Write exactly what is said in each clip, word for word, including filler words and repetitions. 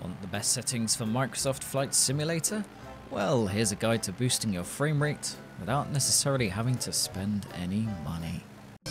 Want the best settings for Microsoft Flight Simulator? Well, here's a guide to boosting your frame rate without necessarily having to spend any money.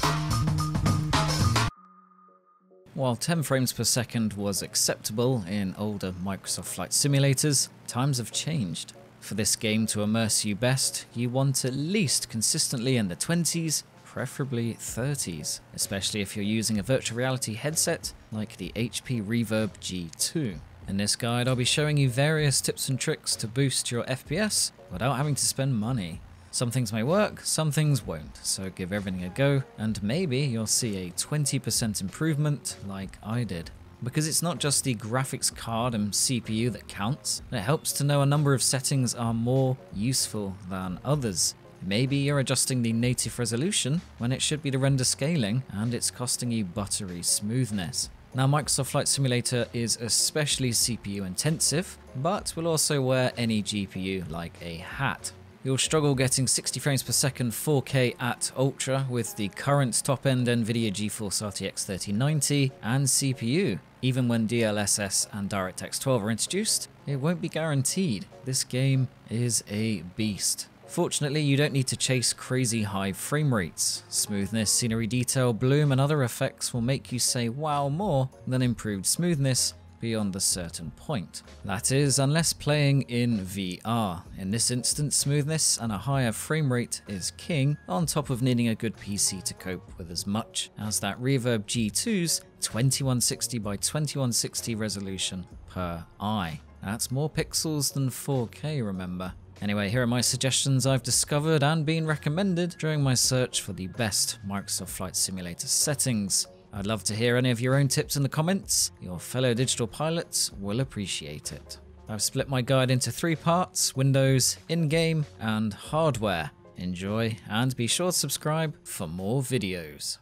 While ten frames per second was acceptable in older Microsoft Flight Simulators, times have changed. For this game to immerse you best, you want at least consistently in the twenties, preferably thirties, especially if you're using a virtual reality headset like the H P Reverb G two. In this guide, I'll be showing you various tips and tricks to boost your F P S without having to spend money. Some things may work, some things won't, so give everything a go, and maybe you'll see a twenty percent improvement like I did. Because it's not just the graphics card and C P U that counts, it helps to know a number of settings are more useful than others. Maybe you're adjusting the native resolution when it should be the render scaling, and it's costing you buttery smoothness. Now, Microsoft Flight Simulator is especially C P U intensive, but will also wear any G P U like a hat. You'll struggle getting sixty frames per second four K at Ultra with the current top-end NVIDIA GeForce R T X thirty ninety and C P U. Even when D L S S and DirectX twelve are introduced, it won't be guaranteed. This game is a beast. Fortunately, you don't need to chase crazy high frame rates. Smoothness, scenery detail, bloom, and other effects will make you say wow more than improved smoothness beyond a certain point. That is, unless playing in V R. In this instance, smoothness and a higher frame rate is king, on top of needing a good P C to cope with as much as that Reverb G two's twenty-one sixty by twenty-one sixty resolution per eye. That's more pixels than four K, remember. Anyway, here are my suggestions I've discovered and been recommended during my search for the best Microsoft Flight Simulator settings. I'd love to hear any of your own tips in the comments. Your fellow digital pilots will appreciate it. I've split my guide into three parts: Windows, in-game, and hardware. Enjoy, and be sure to subscribe for more videos.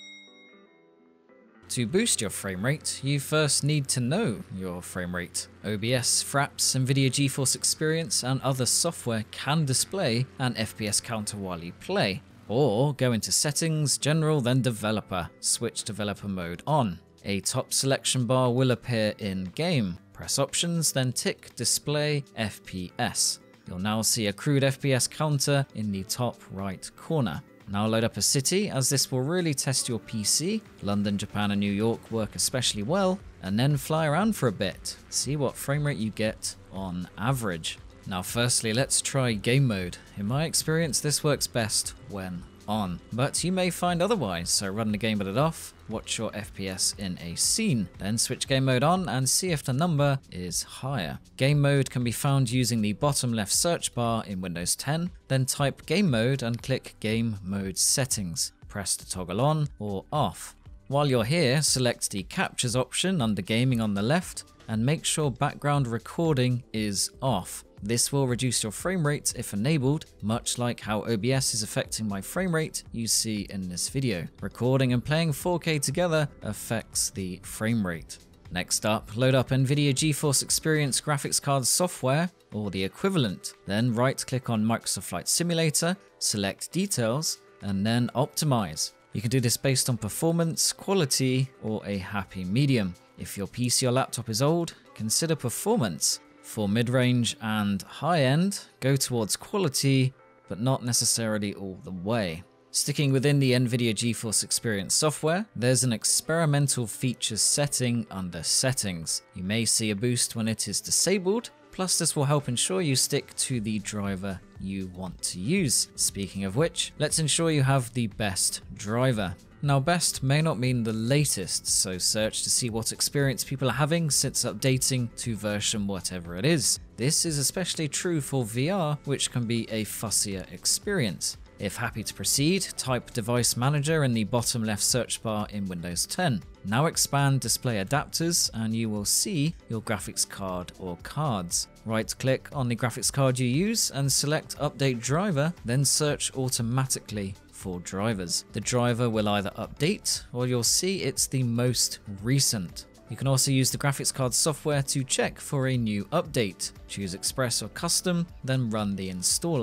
To boost your frame rate, you first need to know your frame rate. O B S, Fraps, NVIDIA GeForce Experience, and other software can display an F P S counter while you play. Or go into Settings, General, then Developer. Switch Developer Mode on. A top selection bar will appear in-game. Press Options, then tick Display F P S. You'll now see a crude F P S counter in the top right corner. Now load up a city, as this will really test your P C. London, Japan, and New York work especially well. And then fly around for a bit. See what frame rate you get on average. Now firstly, let's try game mode. In my experience, this works best when on, but you may find otherwise, so run the game mode off, watch your F P S in a scene, then switch game mode on and see if the number is higher. Game mode can be found using the bottom left search bar in Windows ten, then type game mode and click game mode settings. Press the toggle on or off. While you're here, select the captures option under gaming on the left and make sure background recording is off. This will reduce your frame rate if enabled, much like how O B S is affecting my frame rate you see in this video. Recording and playing four K together affects the frame rate. Next up, load up NVIDIA GeForce Experience graphics card software, or the equivalent. Then right-click on Microsoft Flight Simulator, select Details, and then Optimize. You can do this based on performance, quality, or a happy medium. If your P C or laptop is old, consider performance. For mid-range and high-end, go towards quality, but not necessarily all the way. Sticking within the NVIDIA GeForce Experience software, there's an experimental features setting under Settings. You may see a boost when it is disabled, plus this will help ensure you stick to the driver you want to use. Speaking of which, let's ensure you have the best driver. Now, best may not mean the latest, so search to see what experience people are having since updating to version whatever it is. This is especially true for V R, which can be a fussier experience. If happy to proceed, type Device Manager in the bottom left search bar in Windows ten. Now expand Display Adapters and you will see your graphics card or cards. Right-click on the graphics card you use and select Update Driver, then search automatically for drivers. The driver will either update or you'll see it's the most recent. You can also use the graphics card software to check for a new update. Choose Express or Custom, then run the installer.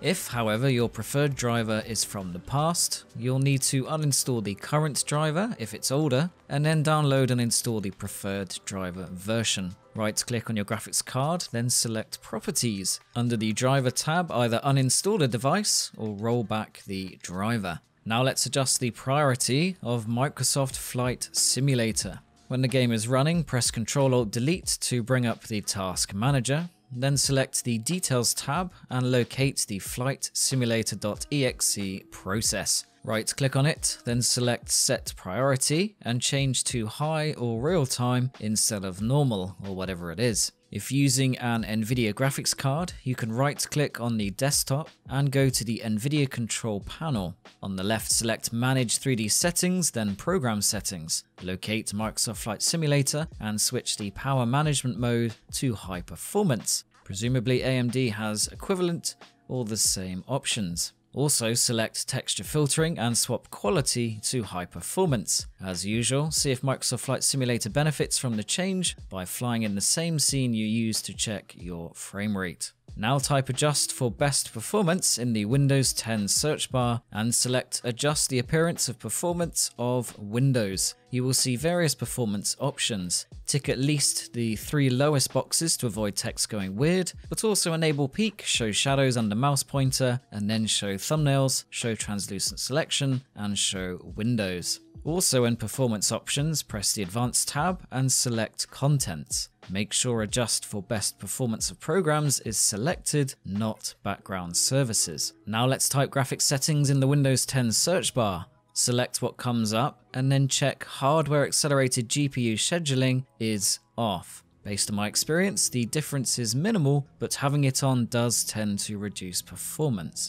If, however, your preferred driver is from the past, you'll need to uninstall the current driver if it's older, and then download and install the preferred driver version. Right-click on your graphics card, then select Properties. Under the Driver tab, either uninstall the device or roll back the driver. Now let's adjust the priority of Microsoft Flight Simulator. When the game is running, press control alt delete to bring up the Task Manager. Then select the Details tab and locate the flight simulator dot E X E process. Right-click on it, then select Set Priority and change to High or Real Time instead of Normal or whatever it is. If using an NVIDIA graphics card, you can right-click on the desktop and go to the NVIDIA Control panel. On the left, select Manage three D Settings, then Program Settings. Locate Microsoft Flight Simulator and switch the Power Management mode to High Performance. Presumably A M D has equivalent or the same options. Also select Texture Filtering and swap Quality to High Performance. As usual, see if Microsoft Flight Simulator benefits from the change by flying in the same scene you use to check your frame rate. Now type Adjust for Best Performance in the Windows ten search bar and select Adjust the Appearance of Performance of Windows. You will see various performance options. Tick at least the three lowest boxes to avoid text going weird, but also enable Peek, show shadows under mouse pointer, and then show thumbnails, show translucent selection, and show windows. Also in Performance Options, press the Advanced tab and select Contents. Make sure Adjust for Best Performance of Programs is selected, not Background Services. Now let's type Graphics Settings in the Windows ten search bar. Select what comes up and then check Hardware Accelerated G P U Scheduling is off. Based on my experience, the difference is minimal, but having it on does tend to reduce performance.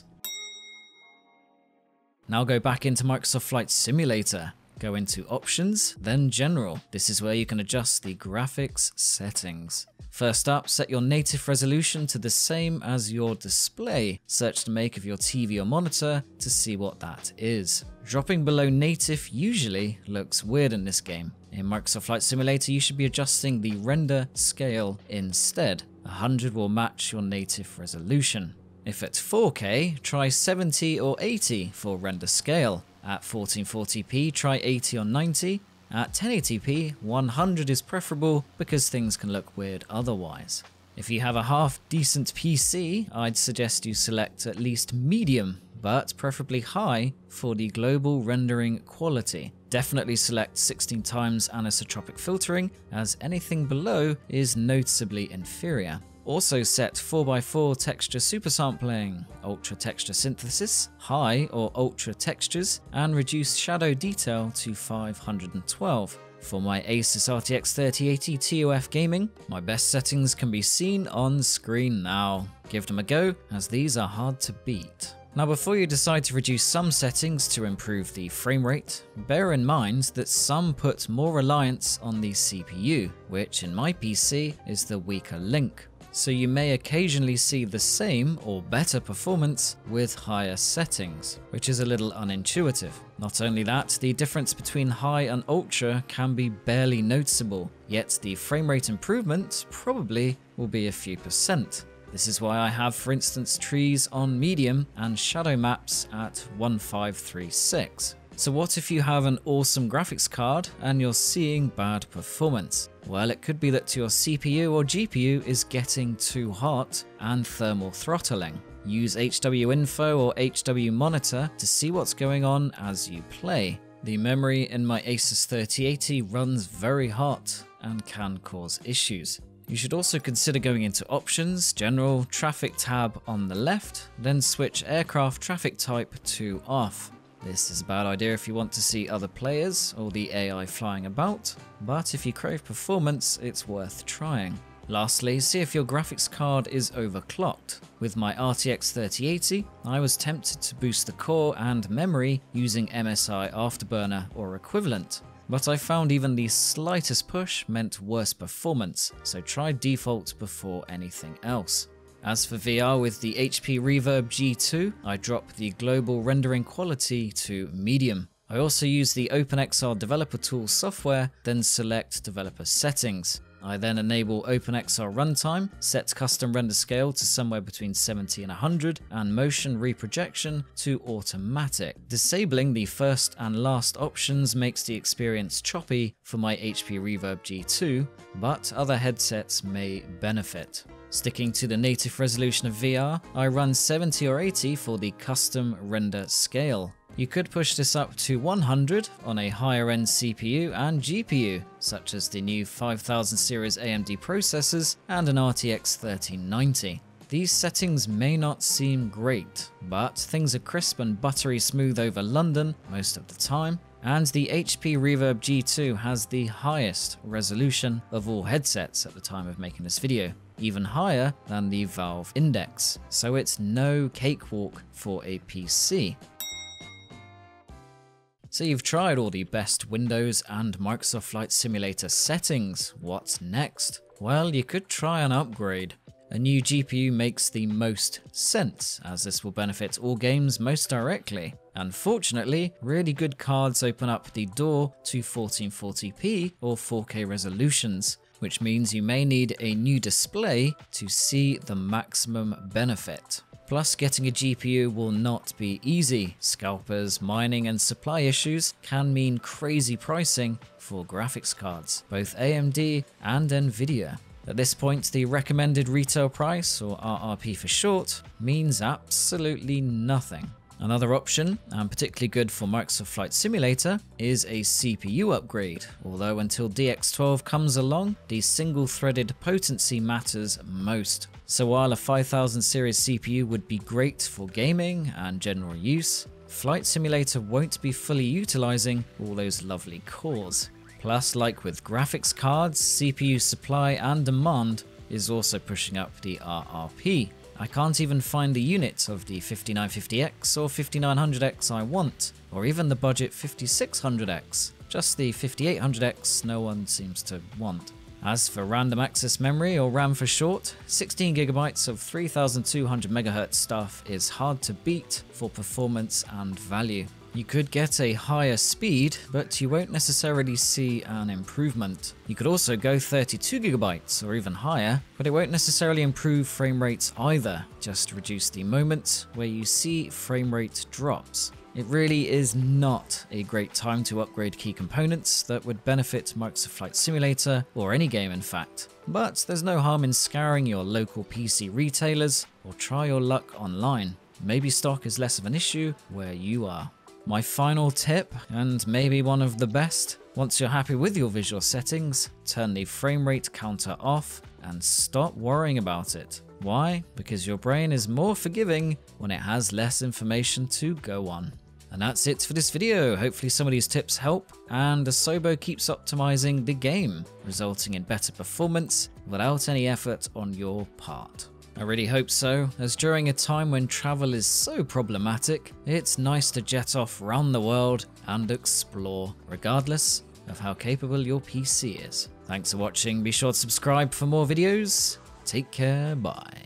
Now go back into Microsoft Flight Simulator. Go into Options, then General. This is where you can adjust the graphics settings. First up, set your native resolution to the same as your display. Search the make of your T V or monitor to see what that is. Dropping below native usually looks weird in this game. In Microsoft Flight Simulator, you should be adjusting the render scale instead. one hundred will match your native resolution. If at four K, try seventy or eighty for render scale. At fourteen forty p, try eighty or ninety. At ten eighty p, one hundred is preferable because things can look weird otherwise. If you have a half decent P C, I'd suggest you select at least medium, but preferably high for the global rendering quality. Definitely select sixteen times anisotropic filtering, as anything below is noticeably inferior. Also set four by four texture supersampling, ultra texture synthesis, high or ultra textures, and reduce shadow detail to five hundred twelve. For my Asus R T X thirty eighty T U F Gaming, my best settings can be seen on screen now. Give them a go, as these are hard to beat. Now before you decide to reduce some settings to improve the frame rate, bear in mind that some put more reliance on the C P U, which in my P C is the weaker link. So you may occasionally see the same or better performance with higher settings, which is a little unintuitive. Not only that, the difference between high and ultra can be barely noticeable, yet the frame rate improvement probably will be a few percent. This is why I have, for instance, trees on medium and shadow maps at one five three six. So what if you have an awesome graphics card and you're seeing bad performance? Well, it could be that your C P U or G P U is getting too hot and thermal throttling. Use H W Info or H W Monitor to see what's going on as you play. The memory in my Asus thirty eighty runs very hot and can cause issues. You should also consider going into Options, General, Traffic tab on the left, then switch Aircraft Traffic Type to Off. This is a bad idea if you want to see other players or the A I flying about, but if you crave performance, it's worth trying. Lastly, see if your graphics card is overclocked. With my R T X thirty eighty, I was tempted to boost the core and memory using M S I Afterburner or equivalent, but I found even the slightest push meant worse performance, so try default before anything else. As for V R with the H P Reverb G two, I drop the global rendering quality to medium. I also use the OpenXR developer tool software, then select developer settings. I then enable OpenXR runtime, set custom render scale to somewhere between seventy and one hundred, and motion reprojection to automatic. Disabling the first and last options makes the experience choppy for my H P Reverb G two, but other headsets may benefit. Sticking to the native resolution of V R, I run seventy or eighty for the custom render scale. You could push this up to one hundred on a higher end C P U and G P U, such as the new five thousand series A M D processors and an R T X thirteen ninety. These settings may not seem great, but things are crisp and buttery smooth over London most of the time, and the H P Reverb G two has the highest resolution of all headsets at the time of making this video, even higher than the Valve Index, so it's no cakewalk for a P C. So you've tried all the best Windows and Microsoft Flight Simulator settings. What's next? Well, you could try an upgrade. A new G P U makes the most sense, as this will benefit all games most directly. Unfortunately, really good cards open up the door to fourteen forty p or four K resolutions, which means you may need a new display to see the maximum benefit. Plus, getting a G P U will not be easy. Scalpers, mining and supply issues can mean crazy pricing for graphics cards, both A M D and Nvidia. At this point, the recommended retail price, or R R P for short, means absolutely nothing. Another option, and particularly good for Microsoft Flight Simulator, is a C P U upgrade, although until D X twelve comes along, the single-threaded potency matters most. So while a five thousand series C P U would be great for gaming and general use, Flight Simulator won't be fully utilizing all those lovely cores. Plus, like with graphics cards, C P U supply and demand is also pushing up the R R P. I can't even find the unit of the fifty-nine fifty X or fifty-nine hundred X I want, or even the budget fifty-six hundred X. Just the fifty-eight hundred X no one seems to want. As for random access memory, or RAM for short, sixteen gigabytes of three thousand two hundred megahertz stuff is hard to beat for performance and value. You could get a higher speed, but you won't necessarily see an improvement. You could also go thirty-two gigabytes or even higher, but it won't necessarily improve frame rates either, just reduce the moments where you see frame rate drops. It really is not a great time to upgrade key components that would benefit Microsoft Flight Simulator, or any game in fact. But there's no harm in scouring your local P C retailers, or try your luck online. Maybe stock is less of an issue where you are. My final tip, and maybe one of the best, once you're happy with your visual settings, turn the frame rate counter off and stop worrying about it. Why? Because your brain is more forgiving when it has less information to go on. And that's it for this video. Hopefully some of these tips help, and Asobo keeps optimizing the game, resulting in better performance without any effort on your part. I really hope so, as during a time when travel is so problematic, it's nice to jet off around the world and explore, regardless of how capable your P C is. Thanks for watching, be sure to subscribe for more videos. Take care, bye.